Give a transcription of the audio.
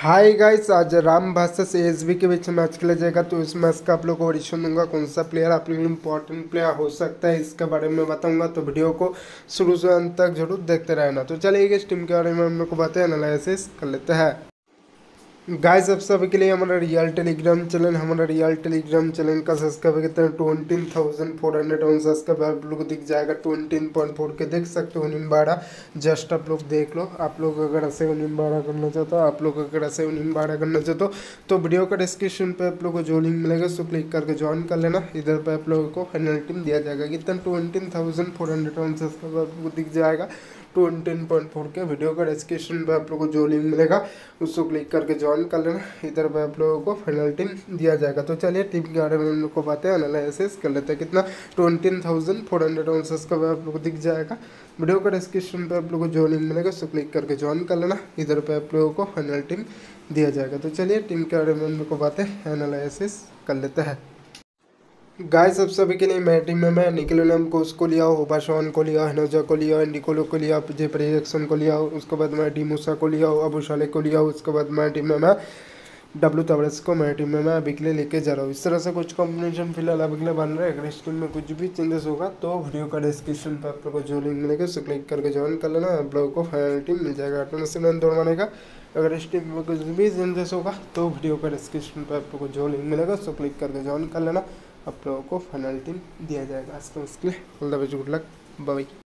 Hi guys, आज Ram versus SB के बीच match खेला जाएगा। तो इस मैच का आप लोग को ऑडिशन दूंगा, कौन सा प्लेयर आप लोग इंपॉर्टेंट प्लेयर हो सकता है इसके बारे में बताऊंगा। तो वीडियो को शुरू से अंत तक जरूर देखते रहना। तो चलिए इस टीम के बारे में हम लोग को बातें एनालिसिस कर लेते हैं। गाइस, अब सभी के लिए हमारा रियल टेलीग्राम चैनल का सब्सक्राइब कितना 20,400 ऑन सब्सक्राइब आप लोग को दिख जाएगा। 20.4 के देख सकते हो 12 जस्ट आप लोग देख लो। आप लोग अगर ऐसे 12 करना चाहते हो तो वीडियो का डिस्क्रिप्शन पे आप लोग को जो लिंक मिलेगा उसको क्लिक करके ज्वाइन कर लेना। इधर पे आप लोगों को फाइनल टीम दिया जाएगा कितना 20,400 ऑन सब्सक्राइब आप लोग को दिख जाएगा। 20.4 के वीडियो का डिस्क्रिप्शन पे आप लोगों को जो लिंक मिलेगा उसको क्लिक करके ज्वाइन कर लेना। इधर पे आप लोगों को फाइनल टीम दिया जाएगा। तो चलिए टीम के बारे में हम लोग को बातें एनालिसिस कर लेते हैं। कितना 20,400 आंसर्स का आप लोग को दिख जाएगा। वीडियो का डिस्क्रिप्शन पे आप लोगों को जो लिंक मिलेगा उसको क्लिक करके ज्वाइन कर लेना। इधर पे आप लोगों को फाइनल टीम दिया जाएगा। तो चलिए टीम के बारे में हम लोग को बातें एनालिसिस कर लेते हैं। गाइस, अब सभी के लिए मैं टीम में मैं निकोलम को उसको लिया, ओबाशॉन को लिया, हनोजा को लिया, निकोलो को लिया, जे प्रिजक्सन को लिया, उसके बाद मैं डीमूसा को लिया, अबू साले को लिया। उसके बाद मैं टीम में मैं डब्लू तवरेस को मैं टीम में मैं अभी के लिए लेके जा रहा हूँ। इस तरह से कुछ कॉम्बिनेशन फिलहाल अभी के लिए बन रहा है। अगर इस टीम में कुछ भी चेंजेस होगा तो वीडियो का डिस्क्रिप्शन पर आप लोग को जो लिंक मिलेगा उसको क्लिक करके ज्वाइन कर लेना। आप लोगों को फाइनल टीम मिल जाएगा 28 दौड़वाने का। अगर इस टीम में कुछ भी चेंजेस होगा तो वीडियो का डिस्क्रिप्शन पर आप लोग को जो लिंक मिलेगा उसको क्लिक करके ज्वाइन कर लेना। आप लोगों को फाइनल टीम दिया जाएगा। आज तो उसके लिए all the best, good luck, bye.